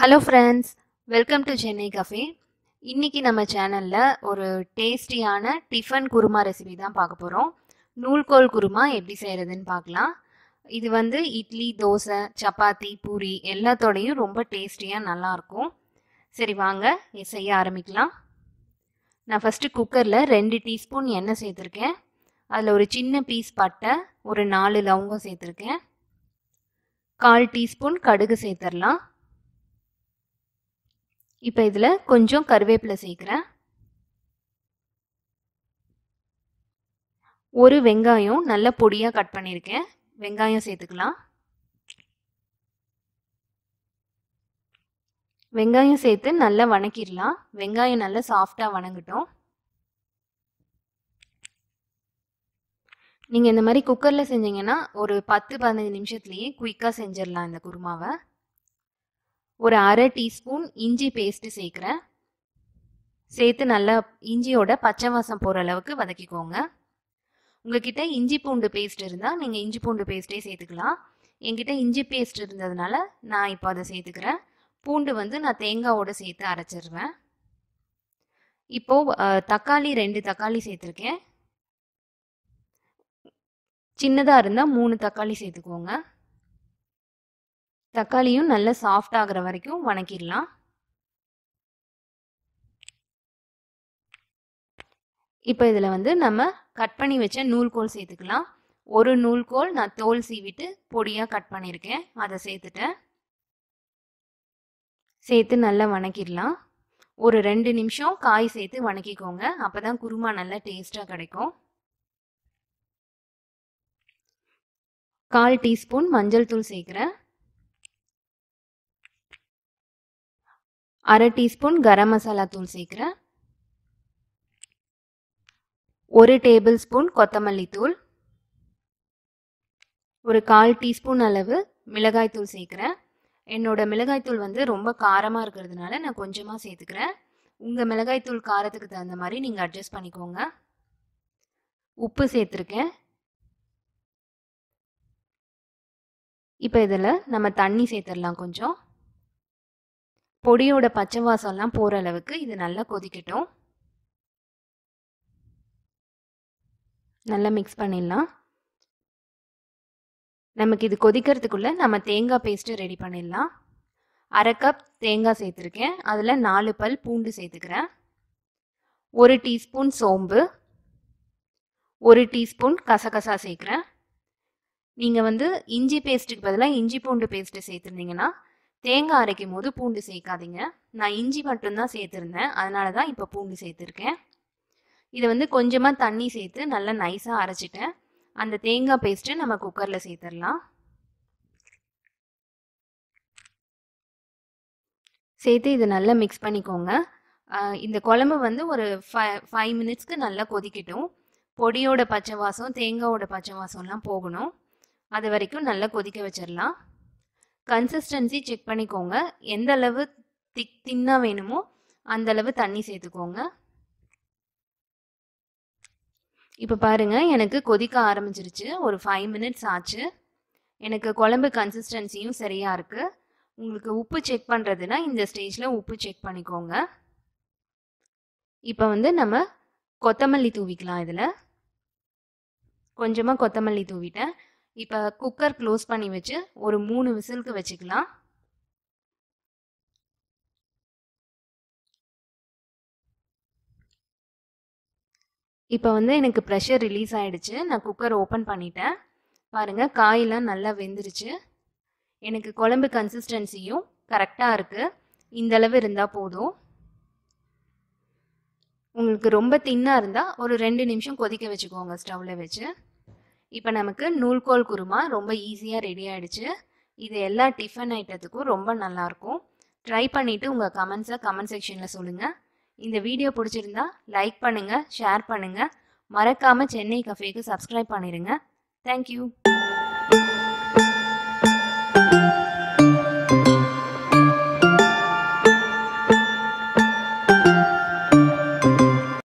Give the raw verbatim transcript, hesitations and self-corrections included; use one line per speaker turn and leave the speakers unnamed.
Hello friends, welcome to Chennai Kafe. இன்னைக்கு நம்ம சேனல்ல ஒரு டேஸ்டியான டிஃபன் குருமா ரெசிபி தான் பார்க்க போறோம். நூல்கோல் குருமா எப்படி செய்யறதுன்னு பார்க்கலாம். இது வந்து இட்லி, தோசை, சப்பாத்தி, பூரி எல்லாத்தோடையும் ரொம்ப டேஸ்டியா நல்லா இருக்கும். சரி வாங்க இதை செய்ய ஆரம்பிக்கலாம். நான் ஃபர்ஸ்ட் குக்கர்ல ரெண்டு டீஸ்பூன் எண்ணெய் சேர்த்திருக்கேன். அதுல ஒரு சின்ன பீஸ் பட்டை, ஒரு நாலு லவங்கம் சேர்த்திருக்கேன். கால் டீஸ்பூன் கடுகு சேர்த்துடலாம். இப்போ இதில் கொஞ்சம் கருவேப்பிலை சேர்க்குறேன். ஒரு வெங்காயம் நல்ல பொடியாக கட் பண்ணியிருக்கேன். வெங்காயம் சேர்த்துக்கலாம். வெங்காயம் சேர்த்து நல்லா வணக்கிடலாம். வெங்காயம் நல்லா சாஃப்டாக வணங்கட்டும். நீங்கள் இந்த மாதிரி குக்கரில் செஞ்சீங்கன்னா ஒரு பத்து பதினஞ்சு நிமிஷத்துலேயே குயிக்காக செஞ்சிடலாம் இந்த குருமாவை. ஒரு அரை டீஸ்பூன் இஞ்சி பேஸ்ட்டு சேர்க்குறேன். சேர்த்து நல்லா இஞ்சியோட பச்சை வாசம் போகிற அளவுக்கு வதக்கிக்கோங்க. உங்ககிட்ட இஞ்சி பூண்டு பேஸ்ட் இருந்தால் நீங்கள் இஞ்சி பூண்டு பேஸ்ட்டே சேர்த்துக்கலாம். என்கிட்ட இஞ்சி பேஸ்ட் இருந்ததுனால நான் இப்போ அதை சேர்த்துக்கிறேன். பூண்டு வந்து நான் தேங்காவோடு சேர்த்து அரைச்சிடுவேன். இப்போது தக்காளி ரெண்டு தக்காளி சேர்த்துருக்கேன். சின்னதாக இருந்தால் மூணு தக்காளி சேர்த்துக்கோங்க. தக்காளியும் நல்லா சாஃப்ட் ஆகிற வரைக்கும் வணக்கிடலாம். இப்போ இதில் வந்து நம்ம கட் பண்ணி வச்ச நூல்கோல் சேர்த்துக்கலாம். ஒரு நூல்கோல் நான் தோல் சீவிட்டு பொடியாக கட் பண்ணியிருக்கேன். அதை சேர்த்துட்டேன். சேர்த்து நல்லா வணக்கிடலாம். ஒரு ரெண்டு நிமிஷம் காய் சேர்த்து வணக்கிக்கோங்க. அப்போ தான் குருமா நல்லா டேஸ்ட்டாக கிடைக்கும். கால் டீஸ்பூன் மஞ்சள் தூள் சேர்க்குறேன். அரை டீஸ்பூன் கரம் மசாலா தூள் சேர்க்குறேன். ஒரு டேபிள் ஸ்பூன் கொத்தமல்லி தூள், ஒரு கால் டீஸ்பூன் அளவு மிளகாய் தூள் சேர்க்குறேன். என்னோட மிளகாய் தூள் வந்து ரொம்ப காரமாக இருக்கிறதுனால நான் கொஞ்சமாக சேர்த்துக்கிறேன். உங்கள் மிளகாய் தூள் காரத்துக்கு தகுந்த மாதிரி நீங்கள் அட்ஜஸ்ட் பண்ணிக்கோங்க. உப்பு சேர்த்துருக்கேன். இப்போ இதில் நம்ம தண்ணி சேர்த்துடலாம். கொஞ்சம் பொடியோட பச்சை வாசம்லாம் போகிற அளவுக்கு இது நல்லா கொதிக்கட்டும். நல்லா மிக்ஸ் பண்ணிடலாம். நமக்கு இது கொதிக்கிறதுக்குள்ளே நம்ம தேங்காய் பேஸ்ட்டு ரெடி பண்ணிடலாம். அரை கப் தேங்காய் சேர்த்துருக்கேன். அதில் நாலு பல் பூண்டு சேர்த்துக்கிறேன். ஒரு டீஸ்பூன் சோம்பு, ஒரு டீஸ்பூன் கசகசா சேர்க்குறேன். நீங்கள் வந்து இஞ்சி பேஸ்ட்டுக்கு பதிலாக இஞ்சி பூண்டு பேஸ்ட்டு சேர்த்துருந்தீங்கன்னா தேங்காய் அரைக்கும் போது பூண்டு சேர்க்காதீங்க. நான் இஞ்சி மட்டும்தான் சேர்த்துருந்தேன், அதனால தான் இப்போ பூண்டு சேர்த்துருக்கேன். இதை வந்து கொஞ்சமாக தண்ணி சேர்த்து நல்லா நைஸாக அரைச்சிட்டேன். அந்த தேங்காய் பேஸ்ட்டு நம்ம குக்கரில் சேர்த்துடலாம். சேர்த்து இதை நல்லா மிக்ஸ் பண்ணிக்கோங்க. இந்த குழம்பு வந்து ஒரு ஃபை ஃபைவ் மினிட்ஸ்க்கு நல்லா கொதிக்கட்டும். பொடியோட பச்சை வாசம் தேங்காயோட பச்சை வாசம்லாம் போகணும். அது வரைக்கும் நல்லா கொதிக்க வச்சிடலாம். கன்சிஸ்டன்சி செக் பண்ணிக்கோங்க. எந்த அளவு திக் தின்னாக வேணுமோ அந்த அளவு தண்ணி சேர்த்துக்கோங்க. இப்போ பாருங்கள், எனக்கு கொதிக்க ஆரம்பிச்சிருச்சு. ஒரு ஃபைவ் மினிட்ஸ் ஆச்சு. எனக்கு குழம்பு கன்சிஸ்டன்சியும் சரியாக இருக்குது. உங்களுக்கு உப்பு செக் பண்ணுறதுனா இந்த ஸ்டேஜில் உப்பு செக் பண்ணிக்கோங்க. இப்போ வந்து நம்ம கொத்தமல்லி தூவிக்கலாம். இதில் கொஞ்சமாக கொத்தமல்லி தூவிட்டேன். இப்போ குக்கர் க்ளோஸ் பண்ணி வச்சு ஒரு மூணு விசிலுக்கு வச்சுக்கலாம். இப்போ வந்து எனக்கு ப்ரெஷர் ரிலீஸ் ஆகிடுச்சு. நான் குக்கர் ஓப்பன் பண்ணிட்டேன். பாருங்கள், காயெல்லாம் நல்லா வெந்துருச்சு. எனக்கு குழம்பு கன்சிஸ்டன்சியும் கரெக்டாக இருக்குது. இந்தளவு இருந்தால் போதும். உங்களுக்கு ரொம்ப தின்னாக இருந்தால் ஒரு ரெண்டு நிமிஷம் கொதிக்க வச்சுக்கோங்க ஸ்டவ்வில் வச்சு. இப்போ நமக்கு நூல்கோல் குருமா ரொம்ப ஈஸியாக ரெடி ஆகிடுச்சு. இது எல்லா டிஃபன் ஐட்டத்துக்கும் ரொம்ப நல்லாயிருக்கும். ட்ரை பண்ணிவிட்டு உங்கள் கமெண்ட்ஸை கமெண்ட் செக்ஷனில் சொல்லுங்கள். இந்த வீடியோ பிடிச்சிருந்தா லைக் பண்ணுங்கள், ஷேர் பண்ணுங்கள். மறக்காமல் சென்னை கஃபேக்கு சப்ஸ்கிரைப் பண்ணிடுங்க. தேங்க்யூ.